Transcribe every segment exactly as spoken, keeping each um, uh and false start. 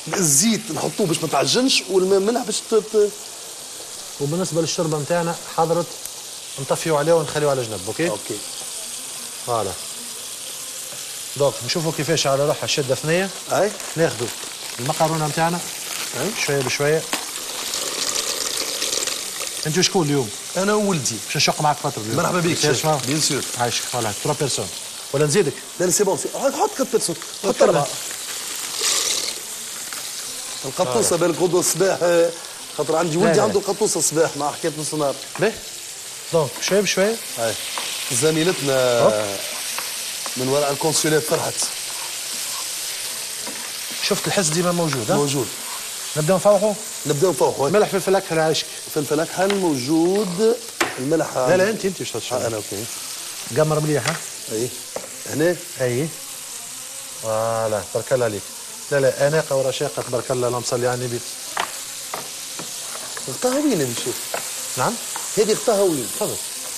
الزيت نحطوه باش ما تعجنش والملح باش ت... وبالنسبه للشوربه نتاعنا حضرت نطفيو عليه ونخليوه على جنب. اوكي اوكي فوالا. دونك نشوفوا كيفاش على روحها شده ثنيه. اي ناخذوا المقارونه نتاعنا شويه بشويه. انت شكون اليوم؟ انا وولدي باش نشق معك فتره اليوم. مرحبا بك شيف بيان سور. عايشك. فوالا ثلاثة بيرسون ولا نزيدك؟ لا لا سي بون حط كات بيرسون حط أربعة. القطوسه بالك غدوه الصباح خاطر عندي ولدي عنده قطوسه الصباح مع حكايه نص نهار. باهي دونك شويه بشويه. اي زميلتنا من وراء الكونسولات فرحت. شفت الحس ديما موجود. ها موجود. نبداو نفوحوا. نبداو نفوحوا. ملح فلفل اكحل عايشك. فلفل اكحل موجود. الملح لا لا انت انت باش تشرب. انا اوكي. قمر مليح. ها اي هنا اي فوالا تبارك الله عليك. لا لا اناقه ورشاقه تبارك الله اللهم صل على النبي. اختها وين يا شيخ؟ نعم هذه اختها وين؟ تفضل.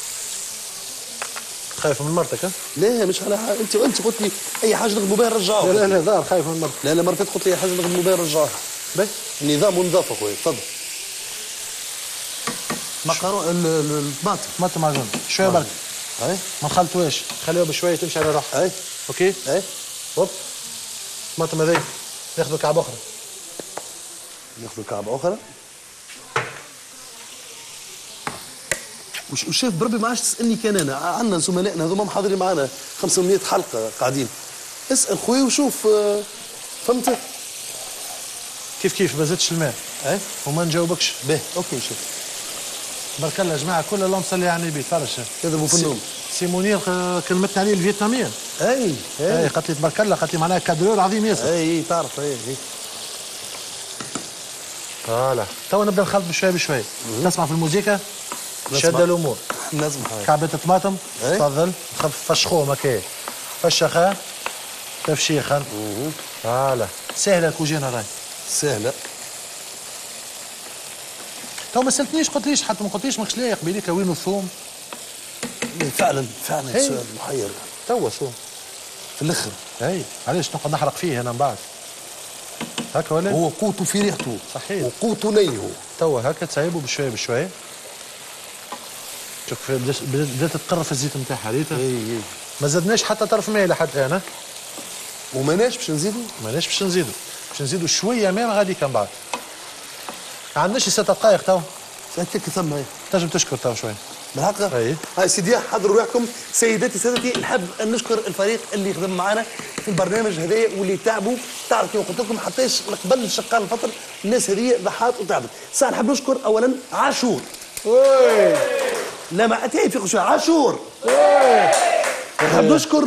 خايف من مرتك؟ ها؟ لا مش على حاجة. انت انت قلت لي اي حاجه نخدموا بها نرجعوها. لا لا لا دار خايف من مرتك. لا لا مرة فاتت قلت لي اي حاجه نخدموا بها نرجعوها. باهي النظام والنظافه خويا تفضل. مقارون الطماطم طماطم معجون شويه برك. اي ما نخلطوهاش خليوها بشويه تمشي على روحها. اي اوكي اي هوب. الطماطم هذي ناخذوا كعبه اخرى. ناخذوا كعبه اخرى. وش وشاف بربي ما عادش تسالني كان انا عندنا زملائنا هذوما محاضرين معنا خمسمية حلقه قاعدين. اسال خويا وشوف فهمت؟ كيف كيف ما زدتش الماء. اي وما نجاوبكش. باهي اوكي شوف. بارك الله يا جماعه كل اللهم صل على النبي. تفرج كذبوا في النوم. سي منير كلمتنا عليه الفيتناميه. اي اي قالت لي تبارك الله قالت لي معناها كادرور عظيم ياسر. اي تعرف اي اي فوالا توا نبدا نخلط بشويه بشويه. تسمع في الموسيقى شد الامور. نسمع كعبه الطماطم تفضل فشخوهم هكايا فشخها تفشيخا. فوالا سهله الكوجينه راهي سهله. تو ما سالتنيش قلت ليش حتى ما قلتليش ماكش لايق بيديك وين الثوم. فعلا فعلا سؤال محير. توا ثوم في الاخر. اي علاش نقعد نحرق فيه انا من بعد هكا ولا هو قوته في ريحته صحيح وقوته نيه. توا هكا تسيبه بشويه بشويه. شوف بدات تقر في الزيت نتاعها ريتها. اي اي ما زدناش حتى طرف ماء لحد الان. وماناش باش نزيدوا. ماناش باش نزيدوا باش نزيدوا شويه ماء غاديك من بعد. ما عندناش ست دقائق تو. هكاك ثم هي تنجم تشكر تو شويه. بالحق. اي هاي سيدي حضروا روحكم سيداتي سادتي. نحب ان نشكر الفريق اللي خدم معنا في البرنامج هذايا واللي تعبوا. تعرف كيما قلت لكم حتىش قبل شقال الفطر الناس هذه ضحات وتعبت. ساعه نحب نشكر اولا عاشور. وي لا ما اتي في شويه عاشور. وي نحب نشكر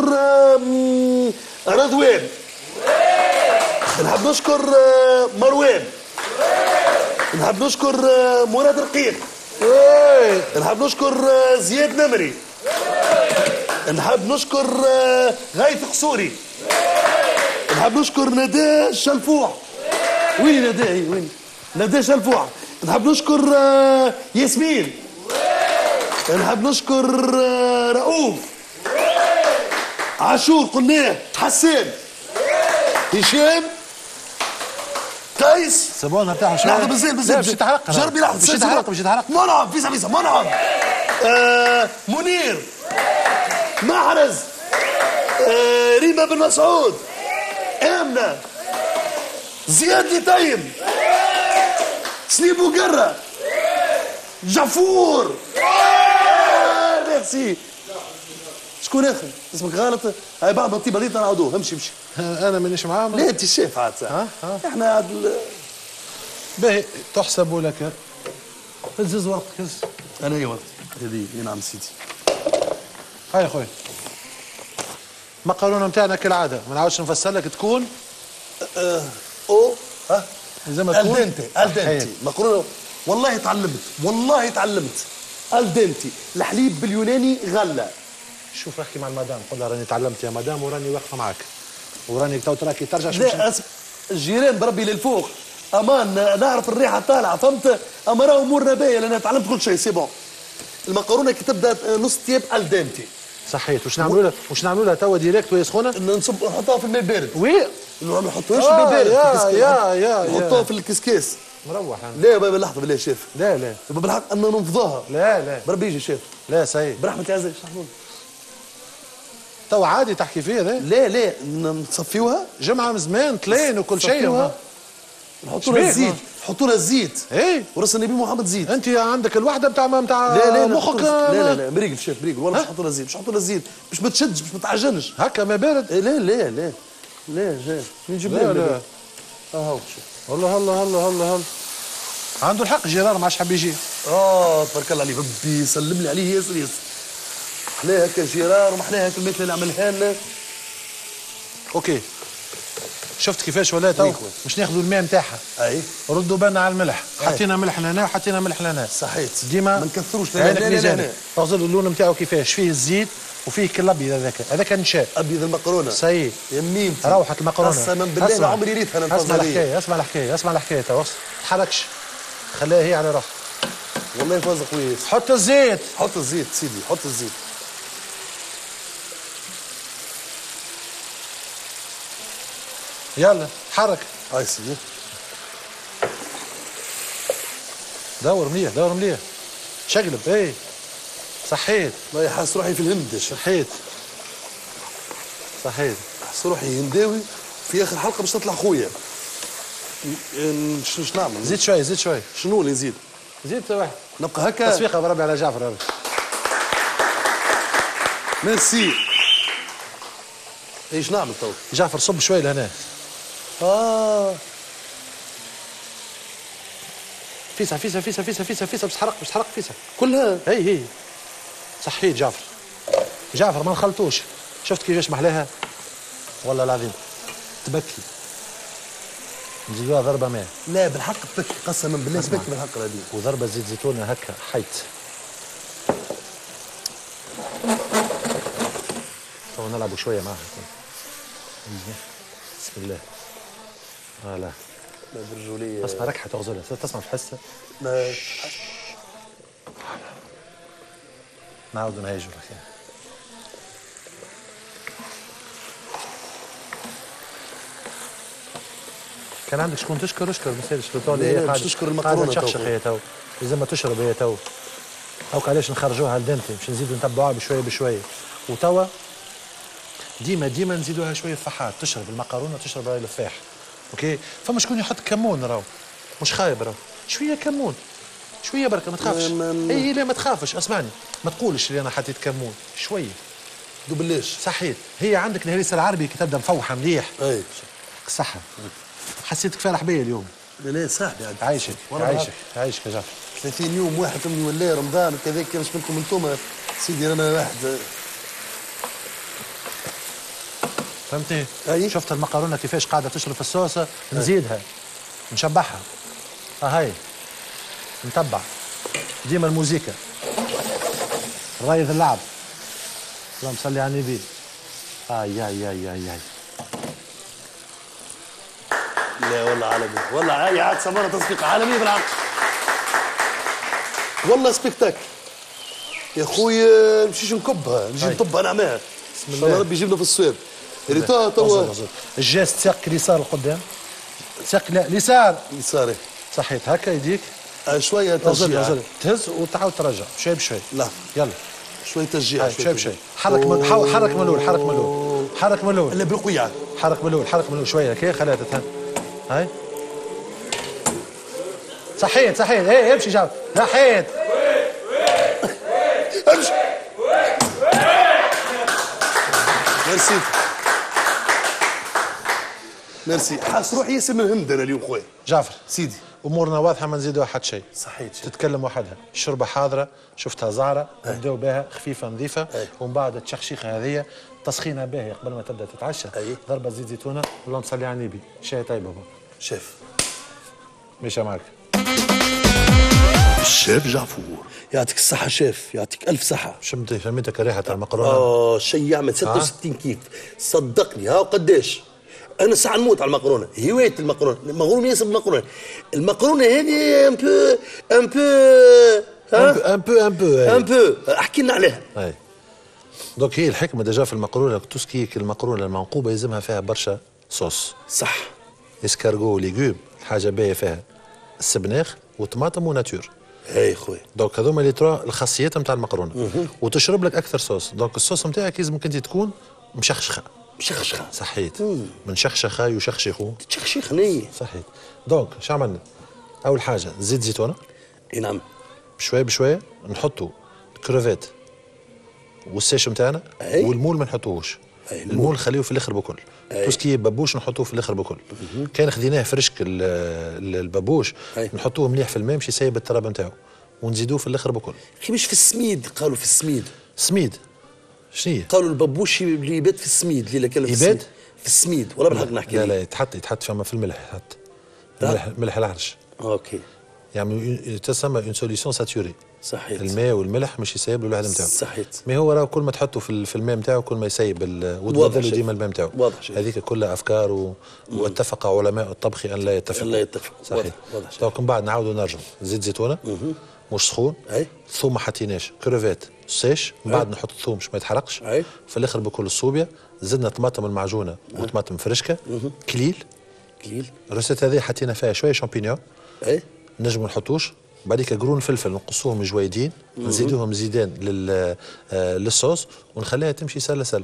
رضوان. نحب نشكر مروان. نحب نشكر مراد رقيق. نحب نشكر زياد نمري. نحب نشكر غايث قصوري. نحب نشكر ندى شلفوح. وين ندى وين؟ ندى شلفوح. نحب نشكر ياسمين. نحب نشكر رؤوف. عاشور قلناه. حسان. هشام. قيس. سبون ارتاحوا شويه. لحظه بزين بزين باش تحرق. جربي لحظه باش تحرق باش تحرق. منعم فيزا فيزا منعم. آه منير. محرز. آه ريما بن مسعود. امنه. زياد لطيب. سليم بوقره. جفور. ميرسي. شكون اخر؟ اسمك غلط. هاي بعض الطيبه دي نعاودوه. امشي امشي. انا مانيش معاهم. لا انت الشيف عاد ها ها احنا عاد. باهي تحسب لك. هز ورقك هز. انا ايوه هذه نعم سيدي. هاي خويا المقارونه نتاعنا كالعاده ما نعاودش نفسر لك تكون أه او ها زي ما تكون الدنتي الدنتي مقرونه. والله تعلمت والله تعلمت الدنتي. الحليب باليوناني غله. شوف احكي مع المدام قول لها راني تعلمت يا مدام وراني واقفه معك وراني تو تراكي ترجع. شوف لا أسف. الجيران بربي للفوق امان نعرف الريحه طالعه فهمت. اما راهو امورنا باهيه لان تعلمت كل شيء سي بون. المقرونه كي تبدا نص تياب الدنتي. صحيت. واش نعملوا لها واش نعملوا لها توا ديريكت وهي سخونه؟ نصب نحطها في الماء بارد. وي ما نحطوهاش آه في البارد. يا يا يا نحطوها في الكسكاس. مروح انا. لا بابا لحظه بالله شاف. لا لا بابا بالحق ان ننفضوها. لا لا بربي يجي شاف. لا سيد برحمة العزيز شحنون. تو عادي تحكي فيه ذا. لا لا نصفيوها جمعه من زمان تلين وكل شيء. نحطوا لها الزيت، نحطوا لها الزيت. ايه ورس النبي محمد زيت. انت عندك الوحده بتاع نتاع لا لا مخك. لا لا لا مريقل شاف مريقل والله مش نحطوا لها زيت، مش نحطوا لها زيت باش ما تشدش باش ما تعجنش. هكا ما بارد. إيه لا لا لا لا جا نجيب لا لا اه هاو شوف. والله هلا هلا هلا هلا عنده الحق جيران ما عادش حاب يجي. اه تبارك الله عليه ربي يسلم لي عليه ياسر ياسر. محلاها هكا جيران ومحلاها هكا الماكله اللي عملها لنا. اوكي شفت كيفاش ولا تو مش ناخذوا الماء نتاعها. اي ردوا بالنا على الملح. حطينا ملح لهنا وحطينا ملح لهنا. صحيت ديما ما نكثروش. لا لا لا لا تغزل اللون نتاعو كيفاش فيه الزيت وفيه كل ابيض. هذاك هذاك نشاء ابيض المقرونه. سي يا ميمتي روحت المقرونه. قسما بالله ما عمري ريتها انا. اسمع الحكايه اسمع الحكايه اسمع الحكايه تو تحركش خليها هي على روحها. والله فازه كويس. حط الزيت. حط الزيت سيدي حط الزيت. يلا حرك. هاي سيدي دور مليح دور مليح شقلب. ايه صحيت. والله حاس روحي في الهند. صحيت صحيت. حاس روحي هنداوي في اخر حلقه باش تطلع خويا. شنو نعمل؟ زيد شوي زيد شوي. شنو اللي نزيد؟ زيد واحد نبقى هكا. تصفيقه بربي على جعفر هذا. ميرسي. ايش نعمل تو؟ جعفر صب شوي لهنا. اه فيسع فيسع فيسع فيسع فيسع فيسع باش تحرق باش تحرق فيسع كلها. هي هي صحيت جعفر. جعفر ما نخلطوش. شفت كيفاش محلاها والله العظيم تبكي. نزيدوها ضربه ماء. لا بالحق تبكي قسما بالله تبكي بالحق هذه. وضربه زيت زيتونه هكا حيت. تو نلعبوا شويه معها. بسم الله. فوالا لا برجوليه. اسمع ركحه تغزلها تسمع في حسها. ما نعاودوا نهيجوا الحكايه. كان عندك شكون تشكر اشكر ما يسالش تو اللي هي قاعده تشكر المقرونه تشخشخ هي تو لازم ما تشرب هي تو. هاك علاش نخرجوها الدنتي باش نزيدوا نتبعوها بشويه بشويه. وتوا ديما ديما نزيدوها شويه فحات تشرب المقرونه تشرب راي الفاح. اوكي فما شكون يحط كمون راهو مش خايب راهو شويه كمون شويه بركه ما تخافش. اي لا ما تخافش اسمعني ما تقولش اللي انا حطيت كمون شويه دوبلاش. صحيت. هي عندك الهريسه العربي كي تبدا مفوحه مليح. اي صحه. حسيتك فارح بيا اليوم. لا لا صاحبي عاد عايشك عايشك عايشك يا جعفر. ثلاثين يوم واحد من ولا رمضان كذاك مش منكم انتم سيدي انا واحد. فهمتني؟ أي. شفت المقرونه كيفاش قاعده تشرب في الصوصه نزيدها نشبعها. ها هاي نتبع ديما الموزيكا رايد اللعب. اللهم صل على النبي. اي اي اي اي اي لا والله عالمي والله هاي عاد سمرة تصفيق عالمي بالعقل. والله سبيكتاكل يا خويا نمشيش نكبها نجي نطبها انا معاها. بسم الله ربي يجيبنا في الصواب. ريتها توا الجاز تساق اليسار لقدام. تساق لا اليسار يساري. صحيت هكا يديك آه شويه تشجيع. تهز وتعاود ترجع شوي بشوي. لا يلا شويه تشجيع شوي بشوي. حرك من حاول حرك من الاول حرك من الاول حرك من الاول. لا بالقويه. حرك من الاول حرك من الاول شويه هكا خليها تتهن. هاي صحيت صحيت. ايه امشي جاوب صحيت. امشي. ميرسي ميرسي. حاس روحي ياسر من الهند انا اليوم خويا. جعفر سيدي امورنا واضحه ما نزيدوا حد شيء. صحيت. تتكلم وحدها الشربه حاضره شفتها زعره نبداو بها خفيفه نظيفه. أي. ومن بعد التشخشيخه هذه تسخينه باهيه قبل ما تبدا تتعشى. أي. ضربه زيت زيتونه اللهم صل على النبي شاي طيب بابا. شيف ماشي معك الشيف جعفور. يعطيك الصحة شيف يعطيك ألف صحة. شمت شميتك ريحة المقرونة. آه شيء يعمل ستة وستين كيف صدقني. ها قداش أنا ساعة نموت على المقرونة. هواية المقرونة مغروم ياسر بالمقرونة. المقرونة هذه ان بو ان بو ان بو ان بو ان بو احكي لنا عليها. اي دوك هي الحكمة ديجا في المقرونة توسكي المقرونة المنقوبة يلزمها فيها برشا صوص. صح. اسكارغو ليغوم الحاجه باهيه فيها السبناخ وطماطم وناتور. اي خويا. دونك هذوما لي تروا الخاصيات نتاع المقرونه. وتشرب لك اكثر صوص، دونك الصوص نتاعك لازمك انت تكون مشخشخه. مشخشخه. صحيت. من شخشخه يشخشخوا. تشخشخني. صحيت. دونك شو عملنا؟ اول حاجه زيت زيتونه. اي نعم. بشويه بشويه نحطوا الكروفيت والسيش نتاعنا والمول ما نحطوهوش. المول خليه في الاخر بكل. توسكي بابوش نحطوه في الاخر بكل. كان خذيناه فرشك البابوش نحطوه مليح في الماء باش يسيب التراب نتاعو ونزيدوه في الاخر بكل. خي مش في السميد، قالوا في السميد. سميد شنو قالوا البابوش اللي يبات في السميد، اللي كان في يبات في السميد ولا بالحق نحكي؟ لا لا يتحط يتحط فما في الملح يتحط ملح ملح العرش. اوكي. يعني تسمى اون سوليسيون ساتوري. صحيت. الماء والملح مش يسيب له الواحد نتاعو. صحيت. مي هو راه كل ما تحطه في في الماء نتاعو كل ما يسيب وتبدلوا ديما الماء نتاعو. واضح. هذيك كلها افكار و... واتفق علماء الطبخ ان لا يتفقوا. لا يتفقوا. صحيح. دونك من بعد نعاودوا نرجعوا زيت زيتونه مش سخون. اي. ثوم ما حطيناش، كروفيت سيش، من بعد نحط الثوم باش ما يتحرقش. اي. في الاخر بكل الصوبيا زدنا طماطم المعجونه وطماطم فرشكه كليل. كليل. الروسيت هذه حطينا فيها شويه شامبينيون. اي. نجموا نحطوش. بعديك قرون فلفل نقصوهم جويدين نزيدوهم زيدان لل آه للصوص ونخليها تمشي سله سله.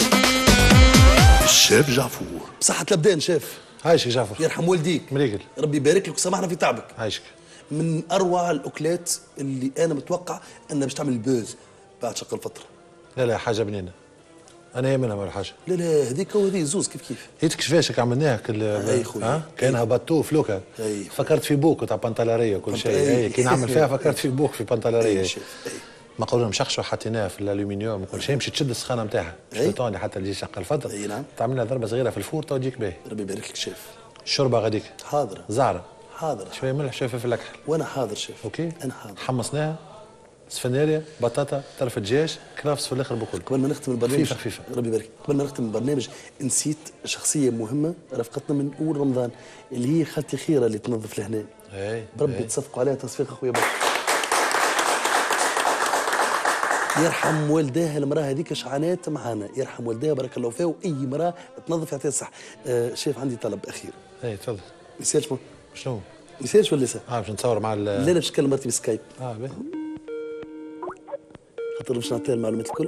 الشيف جعفور. بصحة الابدان شيف. عايشك جعفر. يرحم والديك. مريقل. ربي يبارك لك وسامحنا في تعبك. عايشك. من اروع الاكلات اللي انا متوقع انها باش تعمل بوز بعد شق الفطر. لا لا حاجه بنينه. انا يمنها ولا حاجه. لا لا هذيك وهذه زوز كيف كيف. هيتك كيفاش عملناها كل اي خويا. كانها باتو فلوكه. فكرت في بوك تاع بنطلاريه وكل شيء. اي كي نعمل فيها فكرت في بوك في بنطلاريه. مقرونه مشخشه حطيناها في الالومنيوم وكل شيء، مشي تشد السخانه نتاعها شوطوني حتى تجي شق الفطر. اي نعم. تعملنا ضربه صغيره في الفور تو تجيك باهي. ربي يبارك لك شيف. الشوربه غاديك حاضره. زعره. حاضره. شويه ملح شويه فلفل اكحل. وانا حاضر شيف. اوكي. انا حاضر. حمصناها سفناريا بطاطا طرف دجاج كرافس في الاخر بكل. قبل ما نختم البرنامج خفيفه خفيفه ربي يبارك. قبل ما نختم البرنامج نسيت شخصيه مهمه رافقتنا من اول رمضان اللي هي خالتي خيره اللي تنظف لهنا. اي بربي تصفقوا عليها تصفيق اخويا برشا. يرحم والداها المراه هذيك شعانات معانا، يرحم والداها بارك الله فيها، واي مراه تنظف يعطيها الصح. آه شيف عندي طلب اخير. اي تفضل. ما يصيرش شنو؟ ما يصيرش ولا يصير؟ اه باش نتصور مع ال لا لا باش نكلم مرتي بالسكايب. اه باهي. خاطر باش نعطيها المعلومات الكل.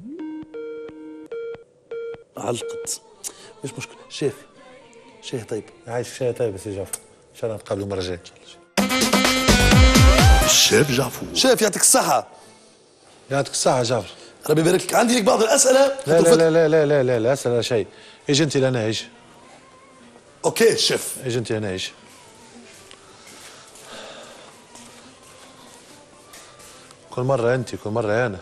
علقت. مش مشكل. شيف شاي طيب. عايش شاي طيب سي جعفر. ان شاء الله نتقابلوا المره الجايه. الشيف جعفر. شيف يعطيك الصحة. يعطيك الصحة جعفر. ربي يبارك لك. عندي لك بعض الأسئلة. لا لا لا لا لا لا لا لا أسئلة شيء. اجي أنت لنا اجي. أوكي شيف. اجي أنت هنا اجي. كل مرة أنت كل مرة أنا.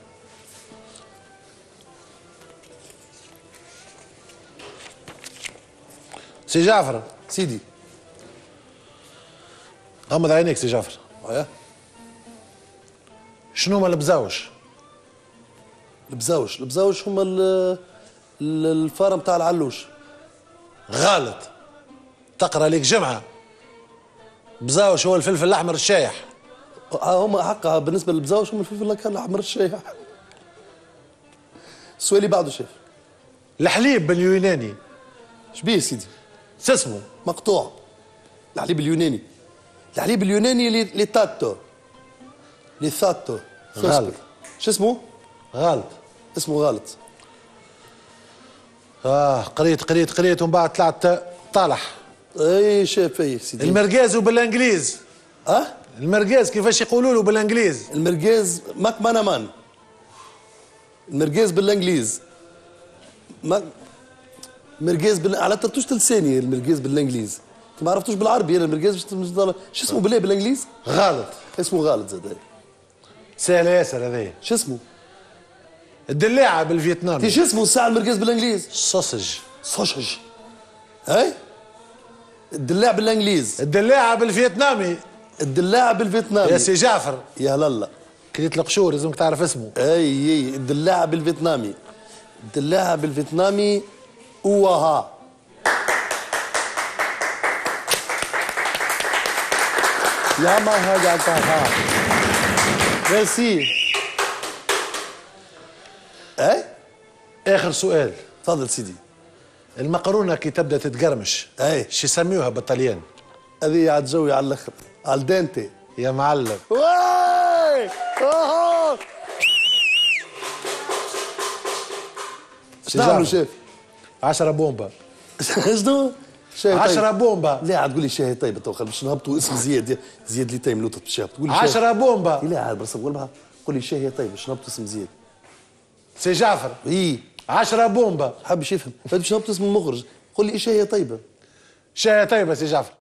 سي جعفر. سيدي. غمض عينيك سي جعفر. أيوه. شنو هما البزاوش؟ البزاوش، البزاوش هما الفارة نتاع العلوش. غلط. تقرا لك جمعة. بزاوش هو الفلفل الأحمر الشايح. هما حقها بالنسبة للبزاوش هما الفلفل الأحمر الشايح. السؤال اللي بعده شيف. الحليب باليوناني. شبيه سيدي؟ شو اسمه؟ مقطوع. الحليب اليوناني. الحليب اليوناني لي تاتو. لي ثاتو. غلط. شو اسمه؟ غلط. اسمه غلط. اه قريت قريت قريت ومن بعد طلعت طالح. اي شاف اي سيدي. المرقاز وبالانجليز. اه؟ المرقاز كيفاش يقولوا له بالانجليز؟ المرقاز ماك مانا مان. المرقاز بالانجليز. ما مرقاز بال... على ترتوش لساني المرقاز بالانجليز. ما عرفتوش بالعربي انا المرقاز شو اسمه بالله بالانجليز؟ غلط. اسمه غلط زاد. سهل ياسر هذايا. شو اسمه؟ الدلاعة بالفيتنامي. شو اسمه الساعة المرقاز بالانجليز؟ سوسج. سوسج. هاي؟ الدلاع بالانجليز. الدلاعة بالفيتنامي. الدلاعة بالفيتنامي. يا سي جعفر. يا هلا. كليت القشور لازمك تعرف اسمه. اي اي الدلاعة بالفيتنامي. الدلاعة بالفيتنامي اوها. يا ما هذا كافا. ميرسي. اي؟ اخر سؤال. تفضل سيدي. المقرونه كي تبدا تتقرمش اي شو يسميوها بالطليان؟ هذه على الجوي على الاخر على الدانتي يا معلم. واي اوه شنو نعملوا شيف؟ عشرة بومبا. شنو؟ شاي طيب. عشرة بومبا. لا عاد تقول لي شاي طيب تو باش نهبطوا اسم زياد زياد اللي تايم لوطه بالشاي تقول لي عشرة بومبا. لا عاد بس قول قول لي شاي طيب باش نهبطوا اسم زياد. سي جعفر. اي عشرة بومبا. حابش يفهم باش نهبطوا اسم المخرج قول لي شاي طيبه. شاي طيبه سي جعفر.